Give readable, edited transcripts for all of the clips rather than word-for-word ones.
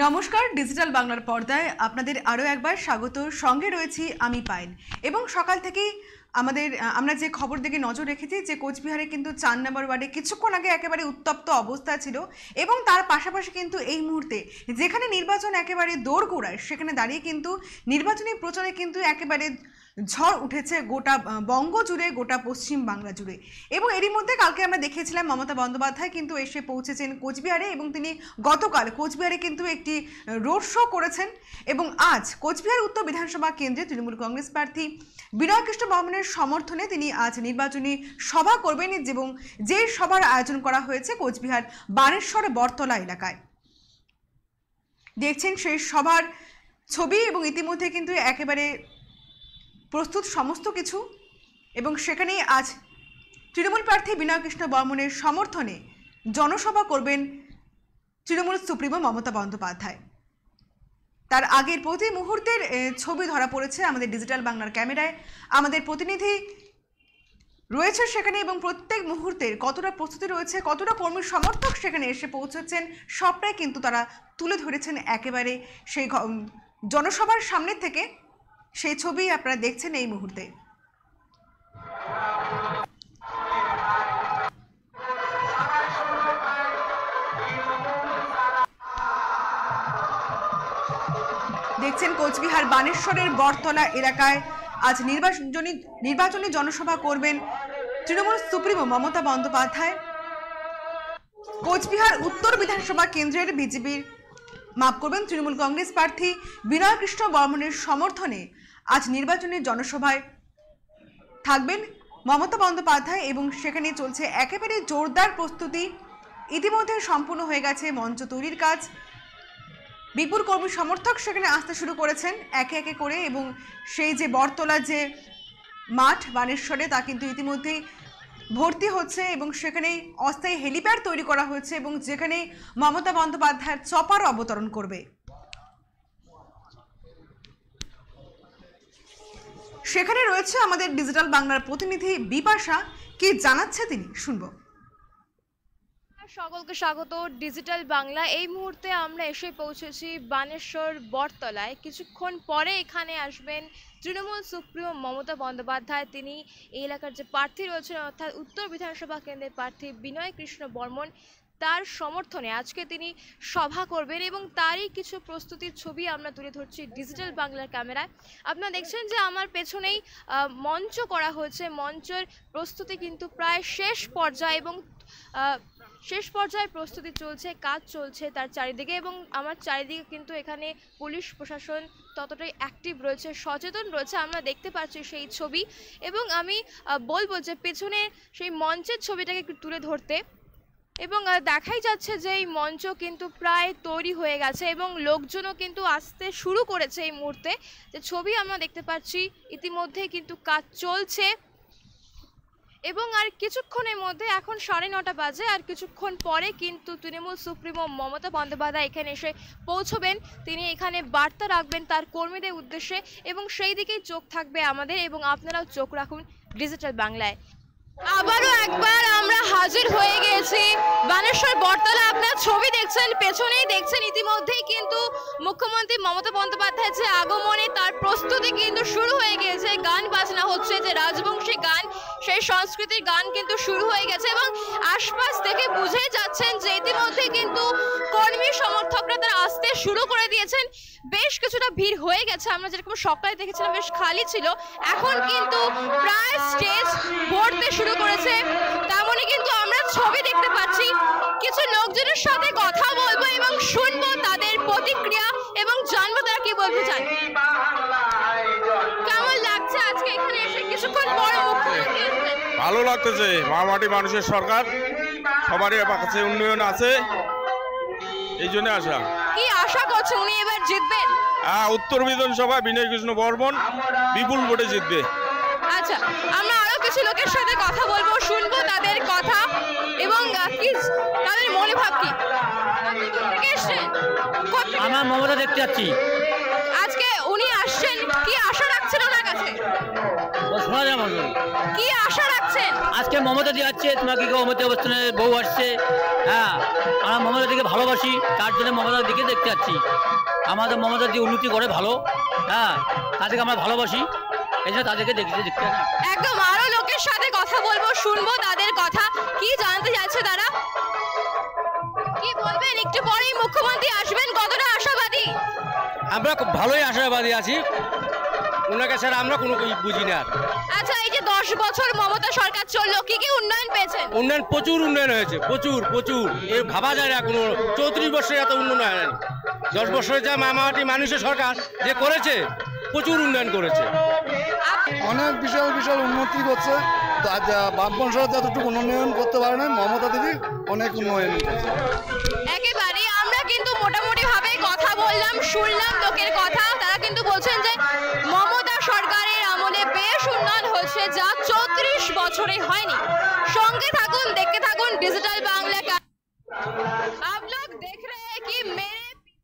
নমস্কার, ডিজিটাল বাংলার পর্দায় আপনাদের আরও একবার স্বাগত। সঙ্গে রয়েছি আমি পায়েল এবং সকাল থেকেই আমরা যে খবর দিকে নজর রেখেছি যে কোচবিহারে কিন্তু 4 নম্বর ওয়ার্ডে কিছুক্ষণ আগে একেবারে উত্তপ্ত অবস্থা ছিল এবং তার পাশাপাশি কিন্তু এই মুহূর্তে যেখানে নির্বাচন একেবারে দোরগোড়ায় সেখানে দাঁড়িয়ে কিন্তু নির্বাচনী প্রচারে কিন্তু একেবারে ঝড় উঠেছে গোটা বঙ্গ জুড়ে, গোটা পশ্চিম বাংলা জুড়ে। এবং এরই মধ্যে কালকে আমরা দেখেছিলাম মমতা বন্দ্যোপাধ্যায় কিন্তু এসে পৌঁছেছেন কোচবিহারে এবং তিনি গতকাল কোচবিহারে কিন্তু একটি রোড শো করেছেন এবং আজ কোচবিহার উত্তর বিধানসভা কেন্দ্রে তৃণমূল কংগ্রেস প্রার্থী বিনয় কৃষ্ণ বর্মনের সমর্থনে তিনি আজ নির্বাচনী সভা করবেন এবং যে সভার আয়োজন করা হয়েছে কোচবিহার বানেশ্বর বটতলা এলাকায়। দেখছেন সেই সভার ছবি এবং ইতিমধ্যে কিন্তু একেবারে প্রস্তুত সমস্ত কিছু এবং সেখানেই আজ তৃণমূল প্রার্থী বিনয় কৃষ্ণ বর্মনের সমর্থনে জনসভা করবেন তৃণমূল সুপ্রিমো মমতা বন্দ্যোপাধ্যায়। তার আগের প্রতি মুহূর্তের ছবি ধরা পড়েছে আমাদের ডিজিটাল বাংলার ক্যামেরায়। আমাদের প্রতিনিধি রয়েছে সেখানে এবং প্রত্যেক মুহূর্তের কতটা প্রস্তুতি রয়েছে, কতটা কর্মী সমর্থক সেখানে এসে পৌঁছেছেন সবটাই কিন্তু তারা তুলে ধরেছেন একেবারে সেই জনসভার সামনে থেকে। সেই ছবি আপনারা দেখছেন এই মুহূর্তে। দেখছেন কোচবিহার বানেশ্বরের বটতলা এলাকায় আজ নির্বাচনী জনসভা করবেন তৃণমূল সুপ্রিমো মমতা বন্দ্যোপাধ্যায়। কোচবিহার উত্তর বিধানসভা কেন্দ্রের তৃণমূল কংগ্রেস প্রার্থী বিনয় কৃষ্ণ বর্মনের সমর্থনে আজ নির্বাচনী জনসভায় থাকবেন মমতা বন্দ্যোপাধ্যায় এবং সেখানে চলছে একেবারে জোরদার প্রস্তুতি। ইতিমধ্যে সম্পূর্ণ হয়ে গেছে মঞ্চ তৈরির কাজ। বিপুল কর্মী সমর্থক সেখানে আসতে শুরু করেছেন একে একে করে এবং সেই যে বটতলা যে মাঠ বানেশ্বরে তা কিন্তু ইতিমধ্যেই ভর্তি হচ্ছে এবং সেখানেই অস্থায়ী হেলিপ্যাড তৈরি করা হয়েছে এবং যেখানে মমতা বন্দ্যোপাধ্যায়ের চপার অবতরণ করবে। সেখানে রয়েছে আমাদের ডিজিটাল বাংলার প্রতিনিধি বিপাশা, কি জানাচ্ছে তিনি শুনবো। সকলকে স্বাগত ডিজিটাল বাংলা। এই মুহূর্তে আমরা এসে পৌঁছেছি বানেশ্বর বটতলায়। কিছুক্ষণ পরে এখানে আসবেন তৃণমূল সুপ্রিমো মমতা বন্দ্যোপাধ্যায়। তিনি এই এলাকার যে প্রার্থী রয়েছেন অর্থাৎ উত্তর বিধানসভা কেন্দ্রের প্রার্থী বিনয় কৃষ্ণ বর্মন, তার সমর্থনে আজকে তিনি সভা করবেন এবং তারই কিছু প্রস্তুতির ছবি আমরা তুলে ধরছি ডিজিটাল বাংলার ক্যামেরায়। আপনারা দেখছেন যে আমার পেছনেই মঞ্চ করা হয়েছে। মঞ্চের প্রস্তুতি কিন্তু প্রায় শেষ পর্যায়ে এবং শেষ পর্যায়ে প্রস্তুতি চলছে, কাজ চলছে তার চারিদিকে এবং আমার চারিদিকে কিন্তু এখানে পুলিশ প্রশাসন ততটাই অ্যাক্টিভ রয়েছে, সচেতন রয়েছে। আমরা দেখতে পাচ্ছি সেই ছবি এবং আমি বলবো যে পেছনে সেই মঞ্চের ছবিটাকে একটু তুলে ধরতে এবং দেখাই যাচ্ছে যে এই মঞ্চ কিন্তু প্রায় তৈরি হয়ে গেছে এবং লোকজনও কিন্তু আসতে শুরু করেছে। এই মুহূর্তে যে ছবি আমরা দেখতে পাচ্ছি ইতিমধ্যে কিন্তু কাজ চলছে এবং আর কিছুক্ষণের মধ্যে এখন 9:30 বাজে, আর কিছুক্ষণ পরে কিন্তু তৃণমূল সুপ্রিমো মমতা বন্দ্যোপাধ্যায় এখানে এসে পৌঁছবেন। তিনি এখানে বার্তা রাখবেন তার কর্মীদের উদ্দেশ্যে এবং সেই দিকেই চোখ থাকবে আমাদের এবং আপনারাও চোখ রাখুন ডিজিটাল বাংলায়। আবারও একবার আমরা হাজির হয়ে গেছি বানেশ্বর বটতলা। আপনার ছবি দেখছেন, পেছনেই দেখছেন ইতিমধ্যেই কিন্তু মুখ্যমন্ত্রী মমতা বন্দ্যোপাধ্যায়ের যে আগমনে তার প্রস্তুতি কিন্তু শুরু হয়ে গিয়েছে। গান বাজনা হচ্ছে, যে রাজবংশী গান, সেই সংস্কৃতির গান কিন্তু শুরু হয়ে গেছে এবং আশপাশ থেকে বুঝেই যাচ্ছেন যে ইতিমধ্যেই কিন্তু কর্মী সমর্থকরা তারা আসতে শুরু করে দিয়েছেন। বেশ কিছুটা ভিড় হয়ে গেছে। আমরা যেরকম সকালে দেখেছিলাম বেশ খালি ছিল, এখন কিন্তু প্রায় স্টেজ ভরতে শুরু করেছে। তেমনই কিন্তু আমরা ছবি দেখতে পাচ্ছি। কিছু লোকজনের সাথে কথা বলবো এবং শুনবো তাদের প্রতিক্রিয়া এবং জানবো তারা কি বলতে চান। কেমন লাগছে আজকে এখানে এসে কিছুক্ষণ পর মুখ্যমন্ত্রী? ভালো লাগতেছে। মামাটি মানুষের সরকার, সবারই কাছে উন্নয়ন আছে, এই জন্য আসা। কি আশা করছে উনি এবার জিতবেন? উত্তর বিধানসভায় বিনয় কৃষ্ণ বর্মন বিপুল ভোটে জিতবে। আচ্ছা, আমরা আরো কিছু লোকের সাথে কথা বলবো, শুনবো তাদের কথা এবং কি তাদের মনোভাব কি। আমার মমতা দেখতে যাচ্ছি। আজকে উনি আসছেন, কি আশা রাখছেন ওনার কাছে? শোনা যাবে মন্ডল। কি আশা রাখছেন? আজকে মমতা দি যাচ্ছে, তোমার কি অমতে অবস্থানে বউ আসছে। হ্যাঁ, আমরা মমতা দিকে ভালোবাসি, তার জন্য মমতার দিকে দেখতে যাচ্ছি। আমাদের মমতা দিয়ে উন্নতি করে ভালো, হ্যাঁ, তাদেরকে আমরা ভালোবাসি, এই জন্য তাদেরকে দেখতে যাচ্ছি। একদম, আরো লোকের সাথে কথা বলবো, শুনবো তাদের কথা, কি জানতে চাইছে তারা। কি বলবেন? একটু পরেই মুখ্যমন্ত্রী আসবেন, কতটা আশাবাদী? আমরা খুব ভালোই আশাবাদী আছি, ওনাকে ছাড়া আমরা কোনো বুঝি না। আচ্ছা, এই যে 10 বছর মমতা সরকার চললো, কি কি উন্নয়ন পেয়েছেন? উন্নয়ন প্রচুর উন্নয়ন হয়েছে, প্রচুর প্রচুর, এর ভাবা যায় না কোনো। 34 বছরে এত উন্নয়ন হয়নি। 10 বছরে যা মামাটি মানুষের সরকার যে করেছে, প্রচুর উন্নয়ন করেছে, অনেক বিশাল বিশাল উন্নতি করছে। বামপন্থী সরকার যতটুকু উন্নয়ন করতে পারে না, মমতা দিদি অনেক উন্নয়ন করছে। একেবারে আমরা কিন্তু মোটামুটি ভাবে কথা বললাম, শুনলাম লোকের কথা। তারা কিন্তু বলছেন যে মমতা সরকারের আমলে বেশ উন্নয়ন হচ্ছে, যা 34 বছরে হয়নি। সঙ্গে থাকুন, দেখতে থাকুন ডিজিটাল বাংলা। आप लोग देख रहे हैं कि मेरे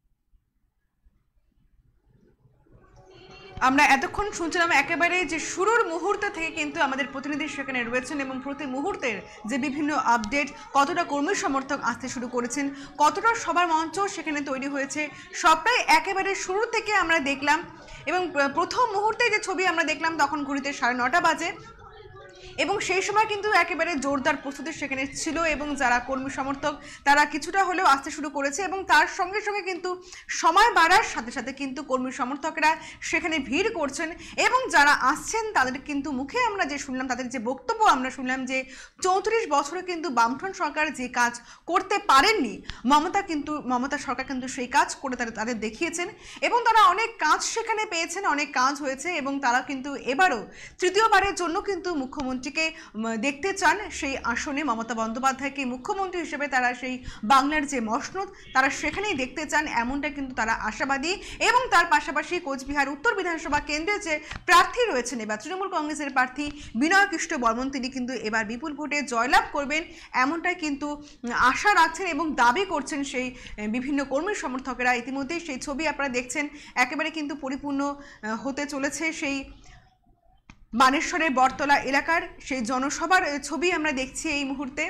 আমরা এতক্ষণ শুনছিলাম একেবারে যে শুরুর মুহূর্ত থেকে কিন্তু আমাদের প্রতিনিধি সেখানে রয়েছেন এবং প্রতি মুহূর্তের যে বিভিন্ন আপডেট, কতটা কর্মী সমর্থক আসতে শুরু করেছেন, কতটা সবার মঞ্চ সেখানে তৈরি হয়েছে, সবটাই একেবারে শুরু থেকে আমরা দেখলাম। এবং প্রথম মুহূর্তে যে ছবি আমরা দেখলাম তখন ঘড়িতে 9:30 বাজে এবং সেই সময় কিন্তু একেবারে জোরদার প্রস্তুতি সেখানে ছিল এবং যারা কর্মী সমর্থক তারা কিছুটা হলেও আসতে শুরু করেছে এবং তার সঙ্গে সঙ্গে কিন্তু সময় বাড়ার সাথে সাথে কিন্তু কর্মী সমর্থকরা সেখানে ভিড় করছেন এবং যারা আসছেন তাদের কিন্তু মুখে আমরা যে শুনলাম, তাদের যে বক্তব্য আমরা শুনলাম যে 34 বছরে কিন্তু বামফ্রন্ট সরকার যে কাজ করতে পারেননি, মমতা সরকার কিন্তু সেই কাজ করে তাদের দেখিয়েছেন এবং তারা অনেক কাজ সেখানে পেয়েছেন, অনেক কাজ হয়েছে এবং তারা কিন্তু এবারও তৃতীয়বারের জন্য কিন্তু মুখ্যমন্ত্রীকে দেখতে চান সেই আসনে। মমতা বন্দ্যোপাধ্যায়কে মুখ্যমন্ত্রী হিসেবে তারা সেই বাংলার যে মসনদ তারা সেখানেই দেখতে চান, এমনটা কিন্তু তারা আশাবাদী। এবং তার পাশাপাশি কোচবিহার উত্তর বিধানসভা কেন্দ্রে যে প্রার্থী রয়েছেন এবার তৃণমূল কংগ্রেসের প্রার্থী বিনয় কৃষ্ণ বর্মন, তিনি কিন্তু এবার বিপুল ভোটে জয়লাভ করবেন এমনটাই কিন্তু আশা রাখছেন এবং দাবি করছেন সেই বিভিন্ন কর্মী সমর্থকেরা। ইতিমধ্যেই সেই ছবি আপনারা দেখছেন, একেবারে কিন্তু পরিপূর্ণ হতে চলেছে সেই বানেশ্বরের বটতলা এলাকার সেই জনসভার ছবি আমরা দেখছি এই মুহূর্তে।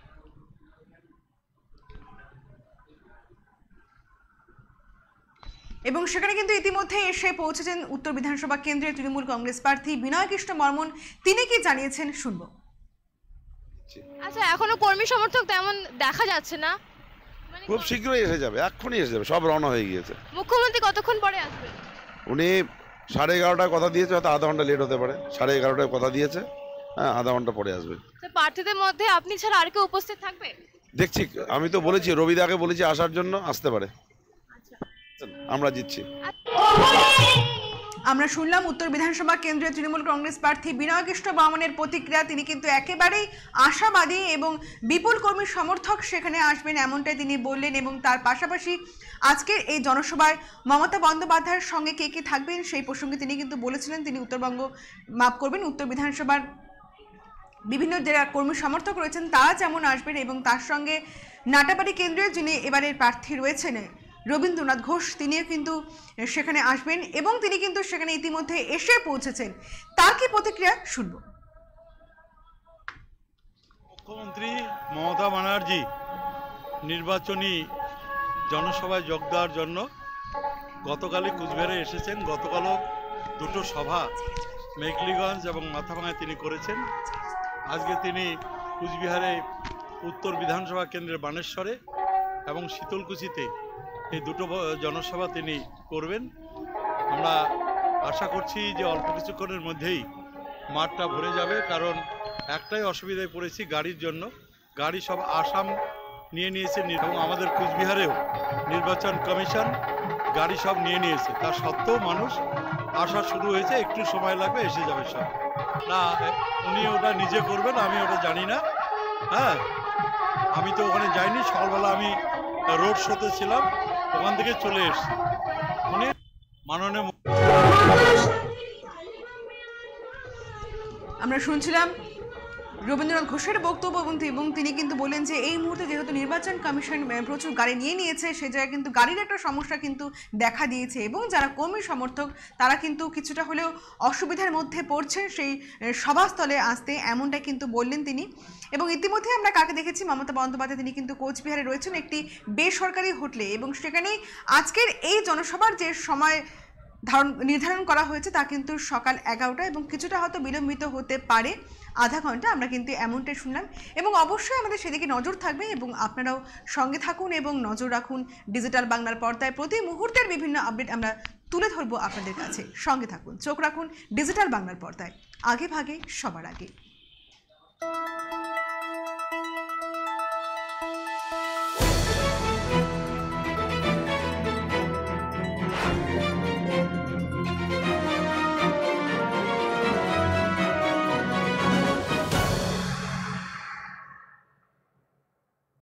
এবং সেখানে কিন্তু ইতিমধ্যে এসে পৌঁছেছেন উত্তর বিধানসভা কেন্দ্রের তৃণমূল কংগ্রেস প্রার্থী বিনয় কৃষ্ণ বর্মন, তিনি কি জানিয়েছেন শুনবো। আচ্ছা, এখনো কর্মী সমর্থক তেমন দেখা যাচ্ছে না, খুব শীঘ্রই এসে যাবে, এক্ষুনি এসে যাবে, সব রওনা হয়ে গিয়েছে। মুখ্যমন্ত্রী কতক্ষণ পরে আসবেন? উনি 11:30টায় কথা দিয়েছে, হয়তো আধা ঘন্টা লেট হতে পারে। 11:30টায় কথা দিয়েছে, হ্যাঁ, আধা ঘন্টা পরে আসবে। প্রার্থীদের মধ্যে আপনি ছাড়া আর কেউ উপস্থিত থাকবে? দেখছি, আমি তো বলেছি রবিদাকে বলেছি আসার জন্য, আসতে পারে, আমরা জিতছি। আমরা শুনলাম উত্তর বিধানসভা কেন্দ্রের তৃণমূল কংগ্রেস প্রার্থী বিনয় কৃষ্ণ বর্মনের প্রতিক্রিয়া। তিনি কিন্তু একেবারেই আশাবাদী এবং বিপুল কর্মী সমর্থক সেখানে আসবেন এমনটাই তিনি বললেন। এবং তার পাশাপাশি আজকের এই জনসভায় মমতা বন্দ্যোপাধ্যায়ের সঙ্গে কে কে থাকবেন সেই প্রসঙ্গে তিনি কিন্তু বলেছিলেন তিনি উত্তর বিধানসভার বিভিন্ন যারা কর্মী সমর্থক রয়েছেন তারা যেমন আসবেন এবং তার সঙ্গে নাটাবাড়ি কেন্দ্রের যিনি এবারের প্রার্থী রয়েছেন রবীন্দ্রনাথ ঘোষ, তিনিও কিন্তু সেখানে আসবেন এবং তিনি কিন্তু সেখানে ইতিমধ্যে এসে পৌঁছেছেন। তার কি প্রতিক্রিয়া শুনব। মুখ্যমন্ত্রী মমতা ব্যানার্জি নির্বাচনী জনসভায় যোগ দেওয়ার জন্য গতকালই কুচবিহারে এসেছেন। গতকালও দুটো সভা মেঘলিগঞ্জ এবং মাথাভাঙায় তিনি করেছেন। আজকে তিনি কুচবিহারে উত্তর বিধানসভা কেন্দ্রের বানেশ্বরে এবং শীতলকুচিতে এই দুটো জনসভা তিনি করবেন। আমরা আশা করছি যে অল্প কিছুক্ষণের মধ্যেই মাঠটা ভরে যাবে, কারণ একটাই অসুবিধায় পড়েছি গাড়ির জন্য। গাড়ি সব আসাম নিয়ে নিয়েছে এবং আমাদের কুচবিহারেও নির্বাচন কমিশন গাড়ি সব নিয়ে নিয়েছে। তার সত্ত্বেও মানুষ আসা শুরু হয়েছে, একটু সময় লাগবে, এসে যাবে সব। না, উনি ওটা নিজে করবেন, আমি ওটা জানি না। হ্যাঁ, আমি তো ওখানে যাইনি, সকালবেলা আমি রোড শোতে ছিলাম, ওখান থেকে চলে এসেছি। উনি মাননীয় আমরা শুনছিলাম রবীন্দ্রনাথ ঘোষের বক্তব্য এবং তিনি কিন্তু বলেন যে এই মুহূর্তে যেহেতু নির্বাচন কমিশন প্রচুর গাড়ি নিয়ে নিয়েছে, সে জায়গায় কিন্তু গাড়ির একটা সমস্যা কিন্তু দেখা দিয়েছে এবং যারা কর্মী সমর্থক তারা কিন্তু কিছুটা হলেও অসুবিধার মধ্যে পড়ছেন সেই সভাস্থলে আসতে, এমনটা কিন্তু বললেন তিনি। এবং ইতিমধ্যে আমরা কাকে দেখেছি, মমতা বন্দ্যোপাধ্যায় তিনি কিন্তু কোচবিহারে রয়েছেন একটি বেসরকারি হোটেলে এবং সেখানেই আজকের এই জনসভার যে সময় নির্ধারণ করা হয়েছে তা কিন্তু সকাল 11টা এবং কিছুটা হয়তো বিলম্বিত হতে পারে, আধা ঘন্টা, আমরা কিন্তু এমনটাই শুনলাম। এবং অবশ্যই আমাদের সেদিকে নজর থাকবে এবং আপনারাও সঙ্গে থাকুন এবং নজর রাখুন ডিজিটাল বাংলার পর্দায়। প্রতি মুহূর্তের বিভিন্ন আপডেট আমরা তুলে ধরবো আপনাদের কাছে, সঙ্গে থাকুন, চোখ রাখুন ডিজিটাল বাংলার পর্দায়, আগে ভাগে সবার আগে।